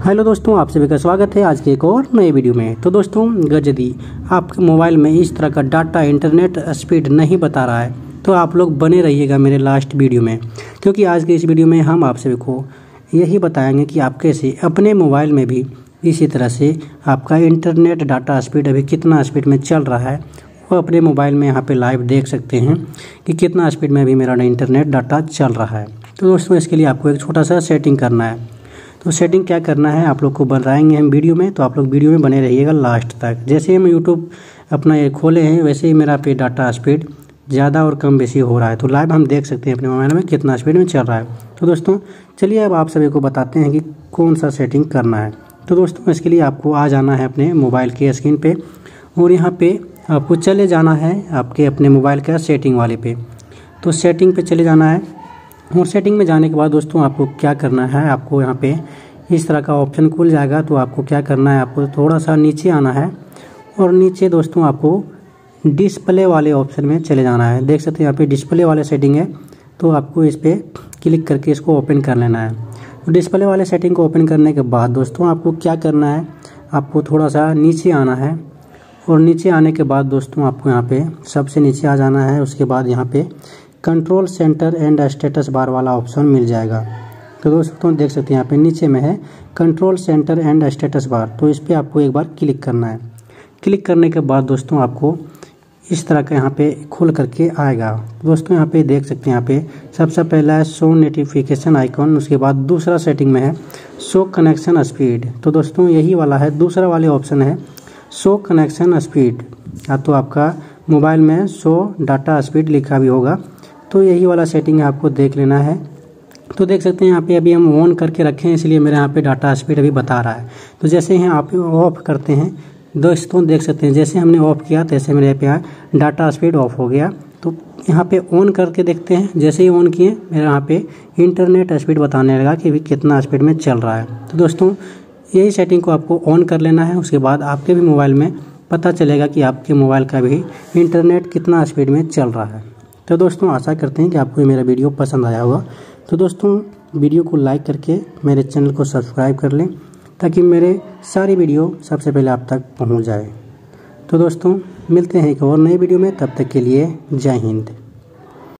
Hello दोस्तों, आप सभी का स्वागत है आज के एक और नए वीडियो में। तो दोस्तों, अगर यदि आपके मोबाइल में इस तरह का डाटा इंटरनेट स्पीड नहीं बता रहा है तो आप लोग बने रहिएगा मेरे लास्ट वीडियो में, क्योंकि आज के इस वीडियो में हम आप सभी को यही बताएंगे कि आप कैसे अपने मोबाइल में भी इसी तरह से आपका इंटरनेट डाटा स्पीड अभी कितना स्पीड में चल रहा है वो अपने मोबाइल में यहाँ पे लाइव देख सकते हैं कि कितना स्पीड में अभी मेरा इंटरनेट डाटा चल रहा है। तो दोस्तों, इसके लिए आपको एक छोटा सा सेटिंग करना है। तो सेटिंग क्या करना है आप लोग को बताएंगे हम वीडियो में, तो आप लोग वीडियो में बने रहिएगा लास्ट तक। जैसे हम यूट्यूब अपना ये खोले हैं वैसे ही मेरा पे डाटा स्पीड ज़्यादा और कम बेसी हो रहा है, तो लाइव हम देख सकते हैं अपने मोबाइल में कितना स्पीड में चल रहा है। तो दोस्तों चलिए अब आप सभी को बताते हैं कि कौन सा सेटिंग करना है। तो दोस्तों, इसके लिए आपको आ जाना है अपने मोबाइल के स्क्रीन पे और यहाँ पे आपको चले जाना है आपके अपने मोबाइल का सेटिंग वाले पे। तो सेटिंग पे चले जाना है और सेटिंग में जाने के बाद दोस्तों आपको क्या करना है, आपको यहाँ पे इस तरह का ऑप्शन खुल जाएगा। तो आपको क्या करना है, आपको थोड़ा सा नीचे आना है और नीचे दोस्तों आपको डिस्प्ले वाले ऑप्शन में चले जाना है। देख सकते हैं यहाँ पे डिस्प्ले वाले सेटिंग है, तो आपको इस पर क्लिक करके इसको ओपन कर लेना है। तो डिस्प्ले वाले सेटिंग को ओपन करने के बाद दोस्तों आपको क्या करना है, आपको थोड़ा सा नीचे आना है और नीचे आने के बाद दोस्तों आपको यहाँ पे सबसे नीचे आ जाना है। उसके बाद यहाँ पे control centre and status bar वाला ऑप्शन मिल जाएगा। तो दोस्तों देख सकते हैं यहाँ पे नीचे में है control centre and status bar, तो इस पर आपको एक बार क्लिक करना है। क्लिक करने के बाद दोस्तों आपको इस तरह का यहाँ पे खुल करके आएगा। दोस्तों यहाँ पे देख सकते हैं, यहाँ पे सबसे पहला है शो नोटिफिकेशन आइकॉन, उसके बाद दूसरा सेटिंग में है शो कनेक्शन स्पीड। तो दोस्तों यही वाला है, दूसरा वाले ऑप्शन है शो कनेक्शन स्पीड, या तो आपका मोबाइल में शो डाटा स्पीड लिखा भी होगा, तो यही वाला सेटिंग आपको देख लेना है। तो देख सकते हैं यहाँ पे अभी हम ऑन करके रखे हैं, इसलिए मेरे यहाँ पे डाटा स्पीड अभी बता रहा है। तो जैसे ही आप ऑफ करते हैं दोस्तों, देख सकते हैं जैसे हमने ऑफ किया तैसे मेरे पे डाटा स्पीड ऑफ हो गया। तो यहाँ पे ऑन करके देखते हैं, जैसे ही ऑन किए मेरे यहाँ पे इंटरनेट स्पीड बताने लगा कि अभी कितना स्पीड में चल रहा है। तो दोस्तों यही सेटिंग को आपको ऑन कर लेना है, उसके बाद आपके भी मोबाइल में पता चलेगा कि आपके मोबाइल का भी इंटरनेट कितना स्पीड में चल रहा है। तो दोस्तों आशा करते हैं कि आपको ये मेरा वीडियो पसंद आया होगा। तो दोस्तों वीडियो को लाइक करके मेरे चैनल को सब्सक्राइब कर लें ताकि मेरे सारी वीडियो सबसे पहले आप तक पहुंच जाए। तो दोस्तों मिलते हैं एक और नई वीडियो में, तब तक के लिए जय हिंद।